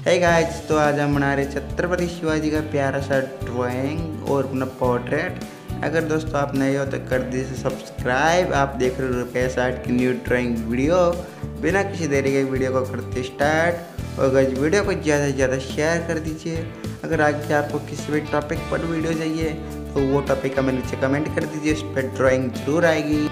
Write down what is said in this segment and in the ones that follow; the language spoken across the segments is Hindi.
हे गाइस, तो आज हम बना रहे छत्रपति शिवाजी का प्यारा सा ड्राइंग और अपना पोर्ट्रेट। अगर दोस्तों आप नए हो तो कर दीजिए सब्सक्राइब। आप देख रहे हो रुपेश आर्ट की न्यू ड्राइंग वीडियो। बिना किसी देरी के वीडियो को करते स्टार्ट और गाइस वीडियो को ज़्यादा से ज़्यादा शेयर कर दीजिए। अगर आगे आपको किसी भी टॉपिक पर वीडियो चाहिए तो वो टॉपिक हमें नीचे कमेंट कर दीजिए, इस पर ड्राइंग जरूर आएगी।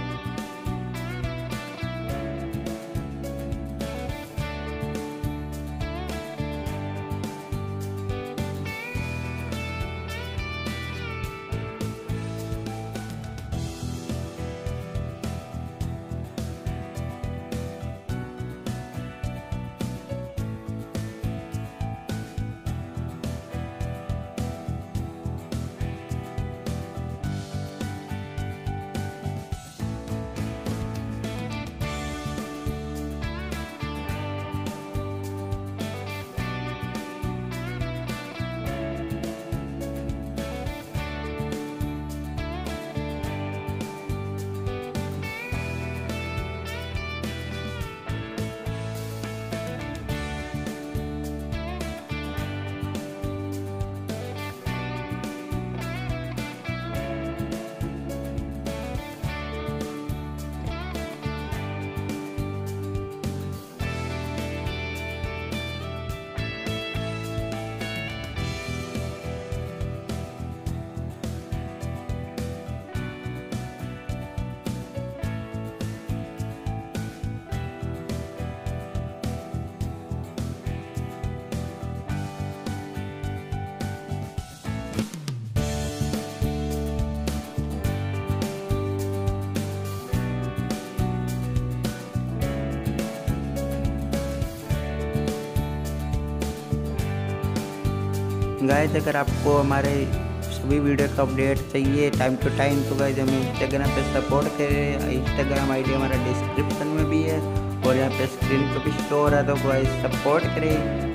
गाइस, अगर आपको हमारे सभी वीडियो का अपडेट चाहिए टाइम टू टाइम तो गाइस हमें इंस्टाग्राम पे सपोर्ट करें। इंस्टाग्राम आईडी हमारा डिस्क्रिप्शन में भी है और यहाँ पे स्क्रीन पे भी शो हो रहा है, तो गाइस सपोर्ट करें।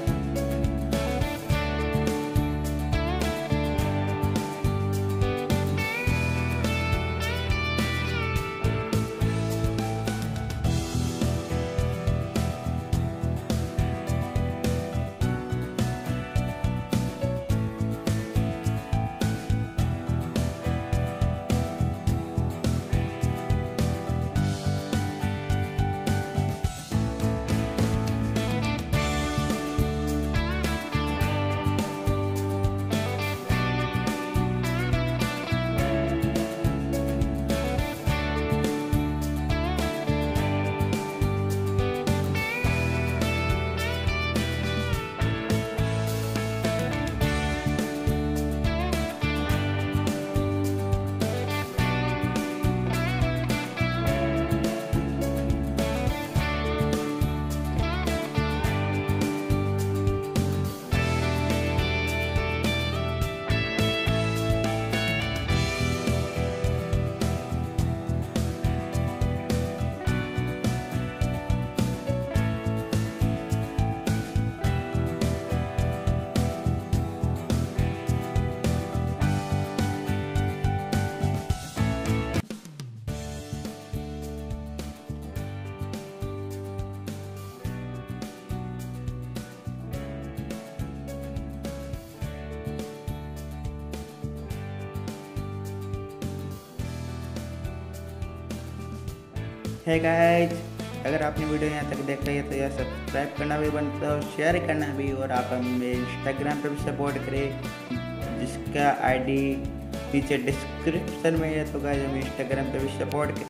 है गाइज, अगर आपने वीडियो यहाँ तक देख रही है तो यार सब्सक्राइब करना भी बनता है और शेयर करना भी। और आप हमें इंस्टाग्राम पे भी सपोर्ट करें जिसका आईडी नीचे डिस्क्रिप्शन में है, तो गाइज हमें इंस्टाग्राम पे भी सपोर्ट करें।